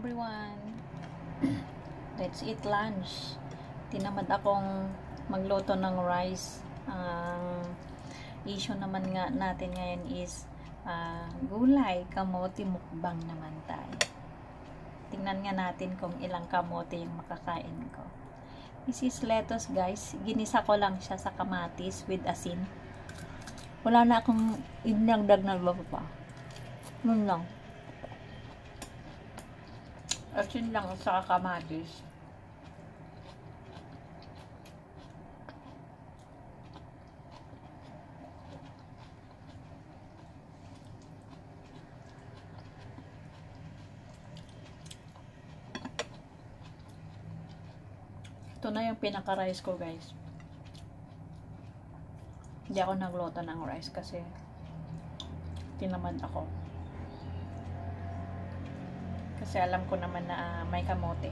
everyone! Let's eat lunch. Tinamad akong magluto ng rice. Ang issue naman nga natin ngayon is gulay, kamote, mukbang naman tayo. Tingnan nga natin kung ilang kamote yung makakain ko. This is lettuce, guys. Ginisa ko lang siya sa kamatis with asin. Wala na akong inagdag na iba pa. Yun lang. Asin lang sa kamatis. Ito na yung pinaka-rice ko, guys. Hindi ako nagluto ng rice kasi tinamad ako. Kasi alam ko naman na may kamote.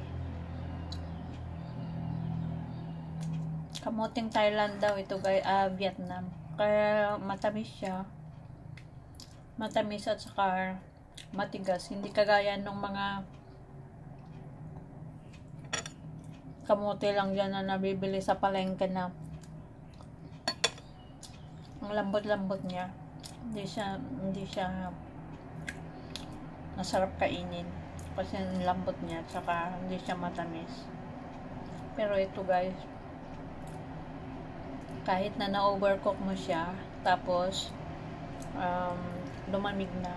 Kamoteng Thailand daw ito, guys, Vietnam. Kaya matamis siya. Matamis at saka matigas. Hindi kagaya ng mga kamote lang dyan na nabibili sa palengke na ang lambot-lambot niya. Hindi siya masarap kainin kasi ang lambot niya at saka hindi siya matamis. Pero ito, guys, kahit na na-overcook mo siya tapos lumamig na,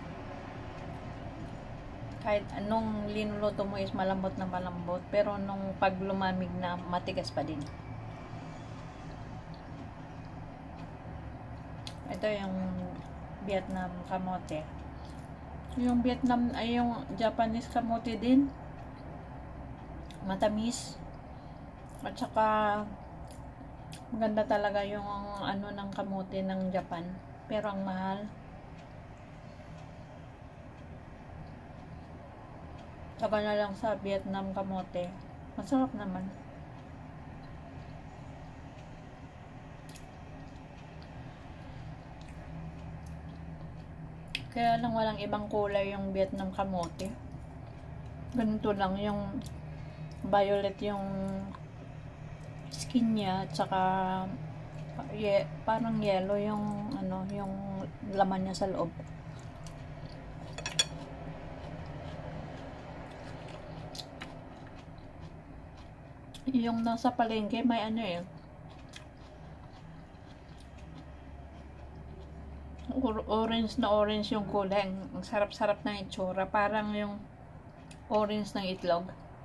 kahit anong linuluto mo is malambot na malambot, pero nung pag lumamig na, matigas pa din. Ito yung Vietnam kamote. Yung Vietnam ay yung Japanese kamote din. Matamis. At saka maganda talaga yung ano ng kamote ng Japan. Pero ang mahal. Saka na lang sa Vietnam kamote. Masarap naman. Kaya lang walang ibang kulay yung Vietnam kamote. Ganito lang yung violet yung skin niya at saka parang yellow yung ano, yung laman niya sa loob. Yung nasa palengke may ano eh, orange na orange yung kulay. Ang sarap-sarap ng itsura. Parang yung orange ng itlog.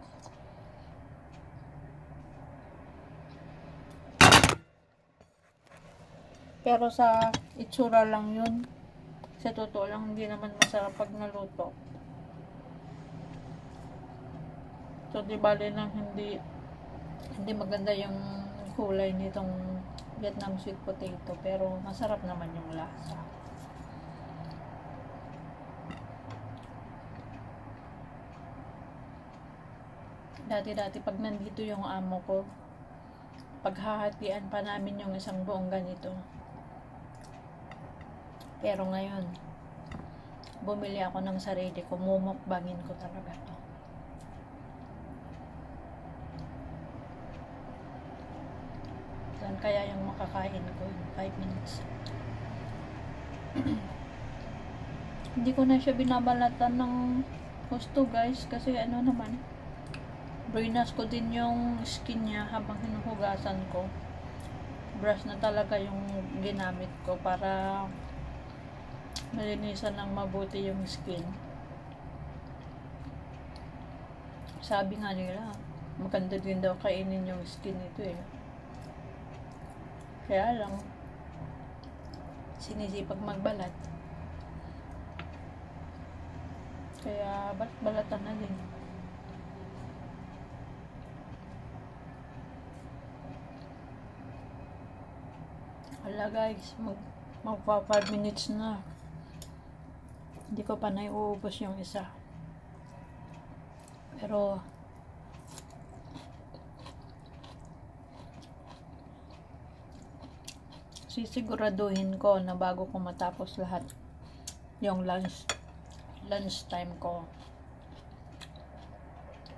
Pero sa itsura lang yun. Sa totoo lang, hindi naman masarap pag naluto. So, di bale lang hindi maganda yung kulay nitong Vietnam sweet potato. Pero masarap naman yung lasa. Dati pag nandito yung amo ko, paghahatian pa namin yung isang buong ganito. Pero ngayon, bumili ako ng sarili ko, mumukbangin ko talaga to. Saan kaya yung makakain ko? 5 minutes. Hindi ko na siya binabalatan ng gusto, guys, kasi ano naman, brinas ko din yung skin niya habang hinuhugasan ko. Brush na talaga yung ginamit ko para malinisan ng mabuti yung skin. Sabi nga nila, maganda din daw kainin yung skin nito eh. Kaya lang, sinisipag magbalat. Kaya balatan na din. Hala, guys, magpa 5 minutes na. Hindi ko pa naiuubos yung isa. Pero sisiguraduhin ko na bago ko matapos lahat yung lunch time ko,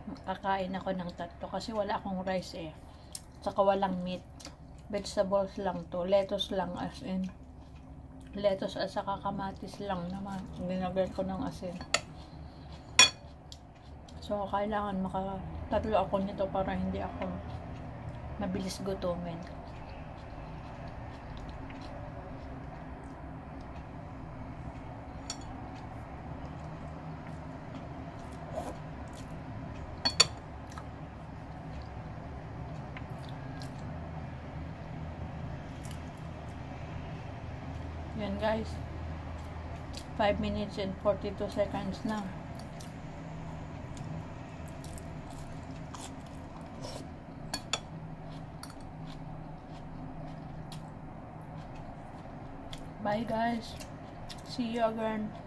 kakain ako ng 3 kasi wala akong rice eh. Saka walang meat. Vegetables lang to. Lettuce lang, as in. Lettuce at saka kamatis lang naman. Ginagyan ko ng asin. So, kailangan maka-3 ako nito para hindi ako mabilis gutumin. Yan guys. 5 minutes and 42 seconds na. Bye guys. See you again.